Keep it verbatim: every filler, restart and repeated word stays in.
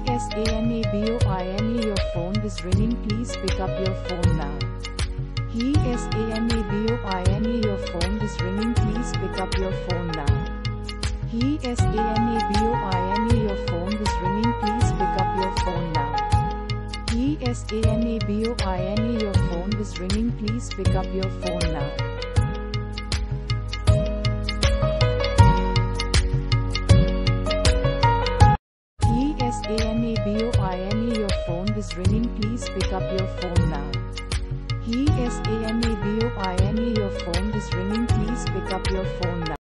SANABOINA your phone is ringing, please pick up your phone now. Hiii SANABOINA your phone is ringing, please pick up your phone now. Hiii SANABOINA your phone is ringing, please pick up your phone now. Hiii SANABOINA your phone is ringing, please pick up your phone now. SANABOINA your phone is ringing, please pick up your phone now. Hiii SANABOINA your phone is ringing, please pick up your phone now.